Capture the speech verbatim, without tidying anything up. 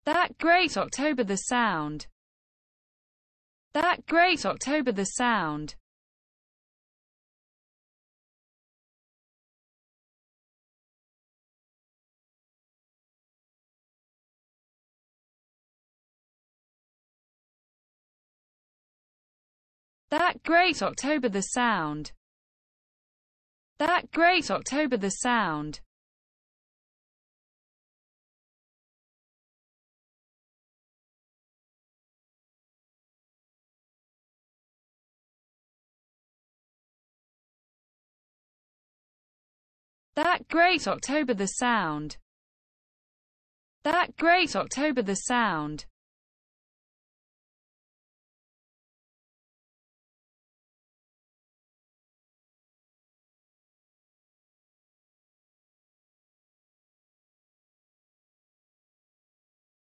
That great October the sound. That great October the sound. That great October the sound. That great October the sound. That great October the sound. That great October the sound.